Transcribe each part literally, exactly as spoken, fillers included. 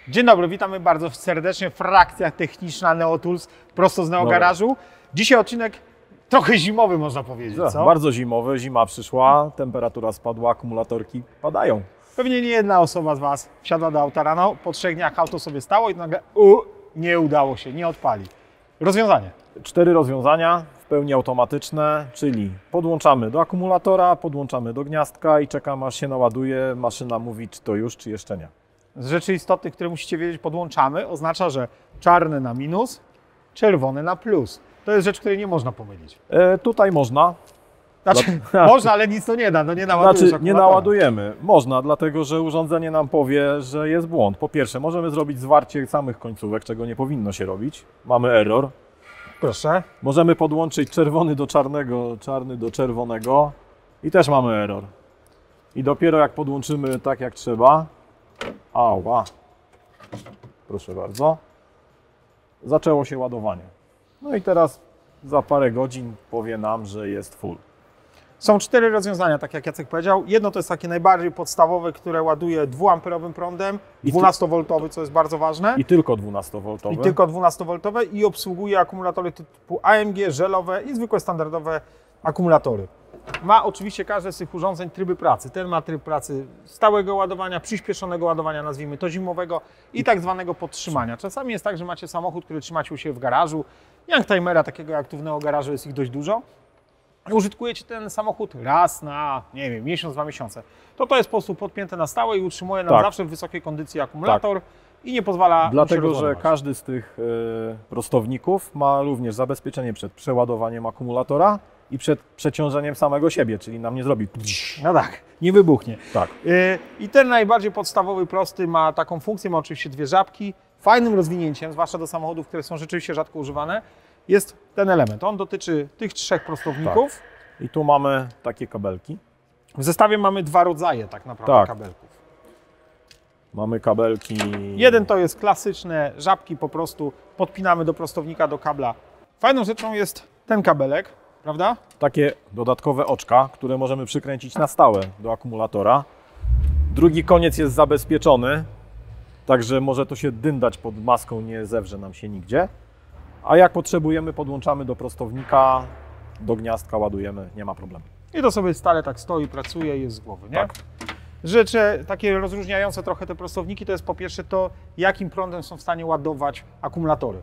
Dzień dobry, witamy bardzo serdecznie. Frakcja techniczna Neotools prosto z Neogarażu. Dzisiaj odcinek trochę zimowy, można powiedzieć, Co? co? Bardzo zimowy, zima przyszła, temperatura spadła, akumulatorki padają. Pewnie nie jedna osoba z Was wsiadła do auta rano, po trzech dniach auto sobie stało i nagle u, nie udało się, nie odpali. Rozwiązanie. Cztery rozwiązania w pełni automatyczne, czyli podłączamy do akumulatora, podłączamy do gniazdka i czekamy, aż się naładuje. Maszyna mówi, czy to już, czy jeszcze nie. Z rzeczy istotnych, które musicie wiedzieć, podłączamy, oznacza, że czarny na minus, czerwony na plus. To jest rzecz, której nie można pomylić. E, tutaj można. Znaczy, Dla... można, ale nic to nie da, no nie naładujesz Znaczy, nie naładujemy. Można, dlatego że urządzenie nam powie, że jest błąd. Po pierwsze, możemy zrobić zwarcie samych końcówek, czego nie powinno się robić. Mamy error. Proszę. Możemy podłączyć czerwony do czarnego, czarny do czerwonego i też mamy error. I dopiero jak podłączymy tak jak trzeba, ała, proszę bardzo, zaczęło się ładowanie. No i teraz za parę godzin powie nam, że jest full. Są cztery rozwiązania, tak jak Jacek powiedział. Jedno to jest takie najbardziej podstawowe, które ładuje dwuamperowym prądem, dwunastowoltowy, co jest bardzo ważne. I tylko dwunastowoltowy. I tylko dwunastowoltowe i obsługuje akumulatory typu A M G, żelowe i zwykłe standardowe akumulatory. Ma oczywiście każde z tych urządzeń tryby pracy. Ten ma tryb pracy stałego ładowania, przyspieszonego ładowania, nazwijmy to zimowego i tak zwanego podtrzymania. Czasami jest tak, że macie samochód, który trzymacie u siebie w garażu, youngtimera takiego jak tu w Neogarażu jest ich dość dużo. Użytkujecie ten samochód raz na, nie wiem, miesiąc, dwa miesiące. To to jest po prostu podpięte na stałe i utrzymuje nam tak. zawsze w wysokiej kondycji akumulator tak. i nie pozwala Dlatego, się że każdy z tych y, prostowników ma również zabezpieczenie przed przeładowaniem akumulatora i przed przeciążeniem samego siebie, czyli nam nie zrobi. No tak, nie wybuchnie. Tak. Y, I ten najbardziej podstawowy, prosty ma taką funkcję, ma oczywiście dwie żabki. Fajnym rozwinięciem, zwłaszcza do samochodów, które są rzeczywiście rzadko używane, jest ten element. On dotyczy tych trzech prostowników. Tak. I tu mamy takie kabelki. W zestawie mamy dwa rodzaje tak naprawdę tak. kabelków. Mamy kabelki... Jeden to jest klasyczne żabki, po prostu podpinamy do prostownika, do kabla. Fajną rzeczą jest ten kabelek, prawda? Takie dodatkowe oczka, które możemy przykręcić na stałe do akumulatora. Drugi koniec jest zabezpieczony, także może to się dyndać pod maską, nie zewrze nam się nigdzie. A jak potrzebujemy, podłączamy do prostownika, do gniazdka ładujemy, nie ma problemu. I to sobie stale tak stoi, pracuje i jest z głowy, nie? Tak. Rzeczy takie rozróżniające trochę te prostowniki to jest po pierwsze to, jakim prądem są w stanie ładować akumulatory.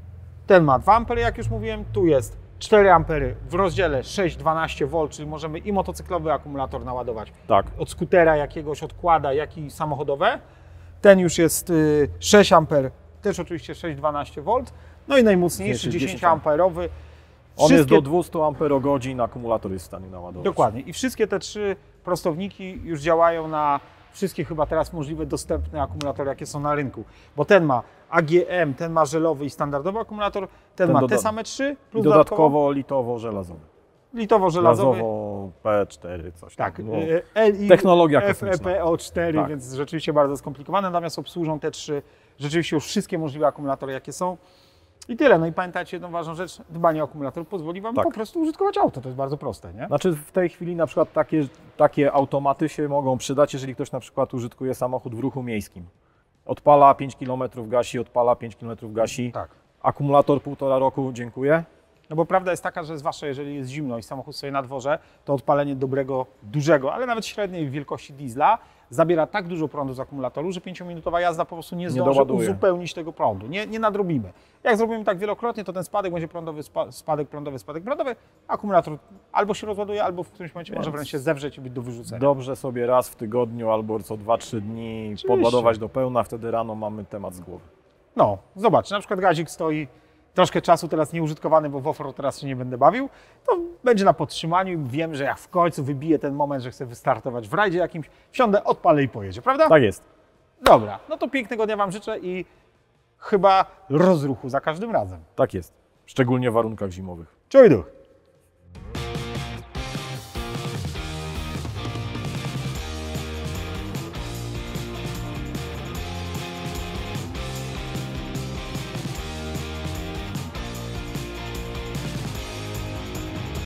Ten ma dwa ampery, jak już mówiłem, tu jest cztery ampery w rozdziale sześć dwanaście wolt, czyli możemy i motocyklowy akumulator naładować. Tak. Od skutera jakiegoś, od quada, jak i samochodowe. Ten już jest sześć amperów, też oczywiście sześć dwanaście wolt. No i najmocniejszy dziesięcioamperowy. On wszystkie... jest do dwieście amperogodzin, akumulator jest w stanie naładować. Dokładnie. I wszystkie te trzy prostowniki już działają na wszystkie chyba teraz możliwe dostępne akumulatory, jakie są na rynku. Bo ten ma A G M, ten ma żelowy i standardowy akumulator, ten, ten ma doda... te same trzy, plus I dodatkowo litowo-żelazowy. Litowo-żelazowy. Żelazowo P cztery, coś tak. tam. L I Technologia F E P O cztery, tak. Więc rzeczywiście bardzo skomplikowane, natomiast obsłużą te trzy, rzeczywiście już wszystkie możliwe akumulatory, jakie są. I tyle. No i pamiętajcie jedną ważną rzecz, dbanie o akumulator pozwoli Wam tak. po prostu użytkować auto. To jest bardzo proste, nie? Znaczy w tej chwili na przykład takie, takie automaty się mogą przydać, jeżeli ktoś na przykład użytkuje samochód w ruchu miejskim. Odpala pięć kilometrów, gasi, odpala pięć kilometrów, gasi. Tak. Akumulator półtora roku, dziękuję. No bo prawda jest taka, że zwłaszcza jeżeli jest zimno i samochód stoi na dworze, to odpalenie dobrego, dużego, ale nawet średniej wielkości diesla zabiera tak dużo prądu z akumulatoru, że pięciominutowa jazda po prostu nie zdąży nie uzupełnić tego prądu. Nie, nie nadrobimy. Jak zrobimy tak wielokrotnie, to ten spadek będzie prądowy, spadek prądowy, spadek prądowy. Akumulator albo się rozładuje, albo w którymś momencie Więc może wręcz się zewrzeć i być do wyrzucenia. Dobrze sobie raz w tygodniu albo co dwa trzy dni Oczywiście. podładować do pełna, wtedy rano mamy temat z głowy. No, zobacz, na przykład gazik stoi troszkę czasu teraz nieużytkowany, bo w offroad teraz się nie będę bawił, to będzie na podtrzymaniu i wiem, że jak w końcu wybiję ten moment, że chcę wystartować w rajdzie jakimś, wsiądę, odpalę i pojedzie, prawda? Tak jest. Dobra, no to pięknego dnia Wam życzę i chyba rozruchu za każdym razem. Tak jest, szczególnie w warunkach zimowych. Czuj duch!